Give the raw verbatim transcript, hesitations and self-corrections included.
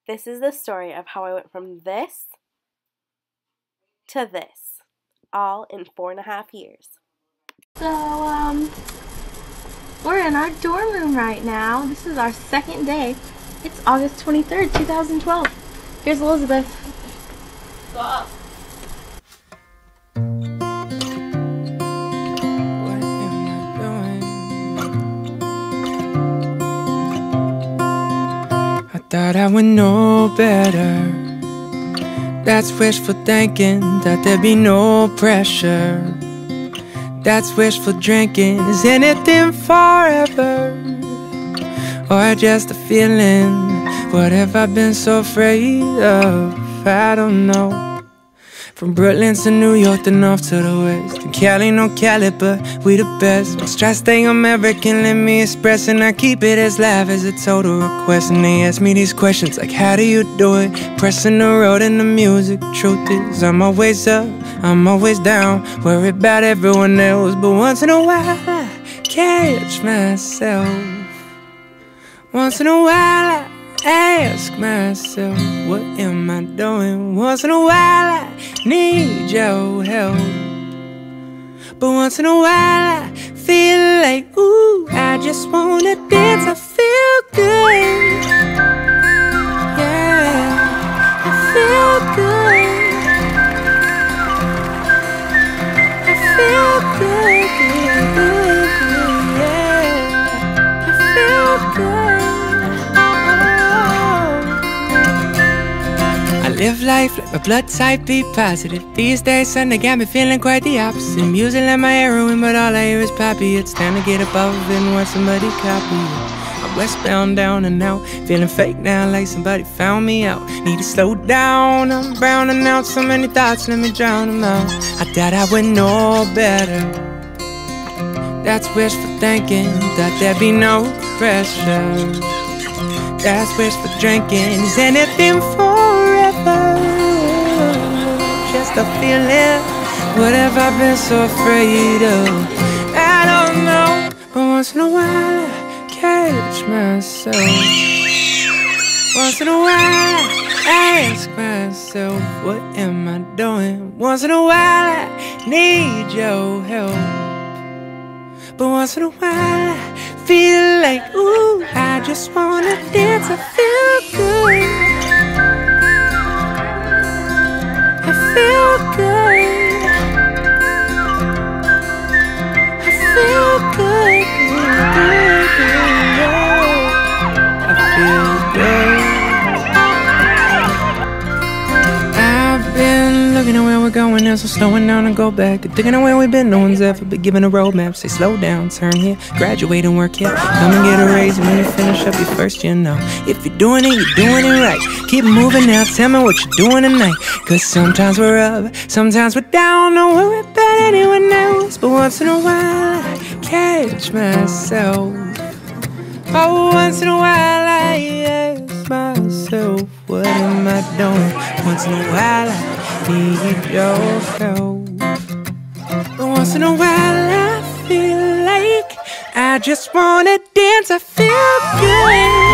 This is the story of how I went from this to this, all in four and a half years. So, um, we're in our dorm room right now. This is our second day. It's August twenty-third, two thousand twelve. Here's Elizabeth. What's up? Thought I would know better. That's wishful thinking. Thought there'd be no pressure. That's wishful drinking. Is anything forever? Or just a feeling? What have I been so afraid of? I don't know. From Brooklyn to New York, the north to the west. And Cali, no Cali, but we the best. Most try to stay American, let me express. And I keep it as live as a total request. And they ask me these questions like, how do you do it? Pressing the road and the music. Truth is, I'm always up, I'm always down. Worry about everyone else, but once in a while I catch myself. Once in a while I ask myself, what am I doing? Once in a while I need your help, but once in a while I feel like, ooh, I just wanna dance, I feel good. Yeah, I feel good. I feel good, good, good, good, yeah. I feel good. Live life, let my blood type be positive. These days, son, they got me feeling quite the opposite. Music like my heroin, but all I hear is poppy. It's time to get above it and want somebody copy it. I'm westbound, down and out, feeling fake now, like somebody found me out. Need to slow down, I'm browning out. So many thoughts, let me drown them out. I thought I would know better. That's wishful thinking, thought there'd be no pressure. That's wishful drinking, is anything forever? Just a feeling, what have I been so afraid of? I don't know, but once in a while I catch myself. Once in a while I ask myself, what am I doing? Once in a while I need your help, but once in a while I feel like, ooh, I just wanna dance, I feel good. I feel good. I feel good, good, good, good, yeah. I feel good. I've been looking at where we're going now, so slowing down and go back. Thinking of where we've been, no one's ever been given a roadmap. Say slow down, turn here, graduate and work here. Come and get a raise when you finish up your first year now. If you're doing it, you're doing it right. Keep moving now, tell me what you're doing tonight. Cause sometimes we're up, sometimes we're down. Don't worry about anyone else, but once in a while I catch myself. Oh, once in a while I ask myself, what am I doing? Once in a while I need your help, but once in a while I feel like I just wanna dance, I feel good.